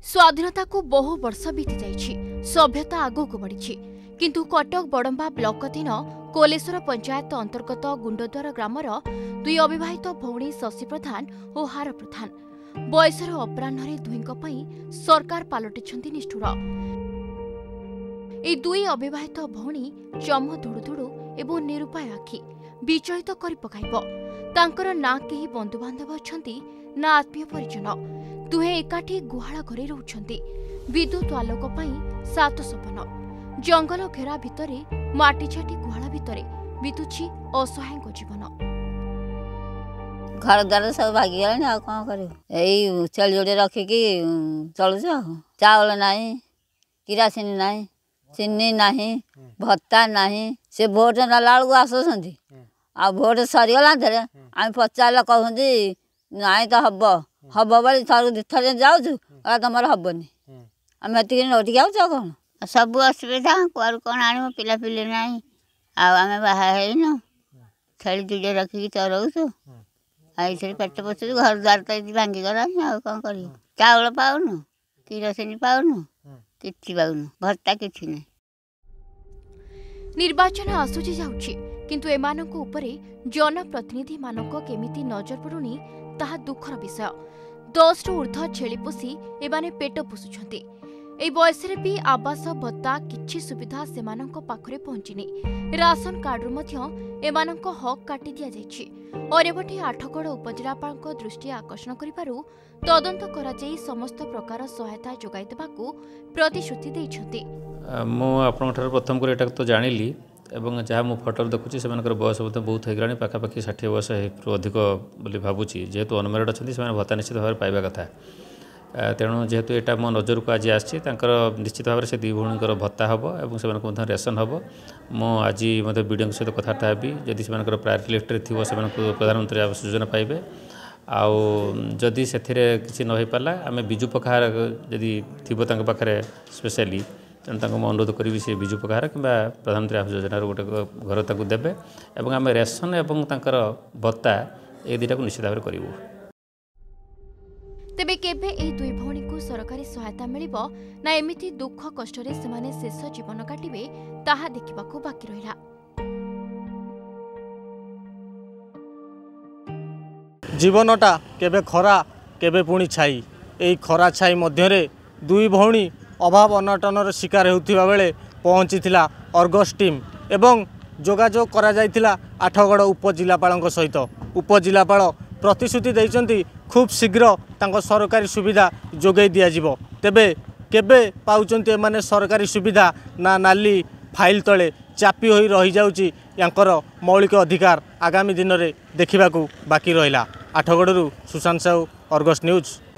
स्वाधीनता को बहु वर्ष बीती जाइछि, सभ्यता आगो को बढ़ी, किंतु कटक बड़म्बा ब्लॉक अधीन कोलेश्वर पंचायत अंतर्गत गुंडद्वार ग्रामर दुई अविवाहित भौणी शशि प्रधान और हार प्रधान बयसर अपराह्न दुहींक पई सरकार पालटिछंती निष्ठुर। ए दुई अविवाहित भौणी चम धुड़ुधुड़ु एवं निरुपाय आखि विचलित करि पकाइब। तांकर ना केही बंधुबांधव अछंती ना आत्मीय परिजन। दुहे एकाठी गुहाळ घरे रहउछंती। विद्युत आलोक पई सात सपन। जंगल घेरा भितरे माटी छाटी गुहाळ भितरे बितुछि असहायक जीवन। घर द्वार सब भागी गलानी आ कौन करू एई छेली जोड़े रखिकी चलुछ। चावल नाही, किरासिनी नाही, चिन्नी नाही, भत्ता नाही। से भोट नेला बेलू आसुछंती आ भोट सरीगला आम पचारे कहते नाई तो हम हम बोली थर दिथर जाऊँ तुम हेनी आम एतिक नोटिक आउच कौन सब असुविधा कुआर कौन आण पिला पिले ना आम बाहन छेली दुड़े रखिकी चरऊचु आई पेट पोषु घर द्वार तो भांगी गलानी आ कौन कर चाउल पाऊनु किरोसिनी पाऊनु कि पाऊनु भत्ता कि ना। निर्वाचन आसुची जाउछि किंतु एमानक उपरे जनप्रतिनिधि मानक केमिति नजर पड़ुनी ताहा दुखर विषय। 10 रु ऊर्ध्व छेली पोषी एमाने पेट पोषुछंती। ए बयसरे भी आवास भत्ता किछि सुविधा सेमानक पाखरे पहुंचिनी। राशन कार्ड मध्य एमानक हक काटी दिया जायछि। अरेवटी आठगड़ उपजिलापालक दृष्टि आकर्षण करिबारु तदंत करा जाई समस्त प्रकार सहायता जोगाई देबाकू प्रतिश्रुति दैछंती। मु आपनठार प्रथम कर एटा तो जानिली एवं जहाँ मु फोटो देखुची से बयस बहुत होगलानी पाखापाखि 60 वर्ष अधिक बोली भावुची। जेहेतु अनमेरिड अच्छी से भत्ता निश्चित भाव पाइबा कथा। तेणु जेहेतु यहाँ मो नजर को आज आसी निश्चित भाव से दी भौणीकर भत्ता हम और से रेसन हम। मु आज विडीओ सहित कथबार्ता हेबी जदि से प्रायोरिटी लिस्ट थी से प्रधानमंत्री आवास योजना पाइबे आदि से किसी न हो पारा आम विजु पक्कार जदि थी पाखे स्पेशली तेणु मैं अनुरोध करी से विजु पक्कार कि प्रधानमंत्री आवास योजना गोटे घर देवे और आम रेसन और भत्ता ये दुईटा को निश्चित भाव करूँ। तेबे केबे ए दुई भौणी को सरकारी सहायता मिलिबो ना एमिति दुख कष्टरे सेमाने शेष जीवन काटिबे ताहा देखिबाकू बाकी रहिला। जीवनटा केबे खरा केबे पुणी छाई। एई खरा छाई मध्यरे दुई भौणी अभाव अनटनर शिकार होउथिबा बेले पहुंचीथिला अर्गस टीम एवं जोगाजोग करा जायथिला आठगड़ उपजिलापालक सहित। उपजिलापाल प्रतिश्रुति दैचंती खूब शीघ्र तांको सरकारी सुविधा जोगै दिया जिवो। तेबे केबे पाउचंती एमाने सरकारी सुविधा ना नाली फाइल तले चापी होई रही जाउची यांकर मौलिक अधिकार आगामी दिन में देखा बाकी रहिला। आठगड़रू सुशांत साहू, अर्गस न्यूज।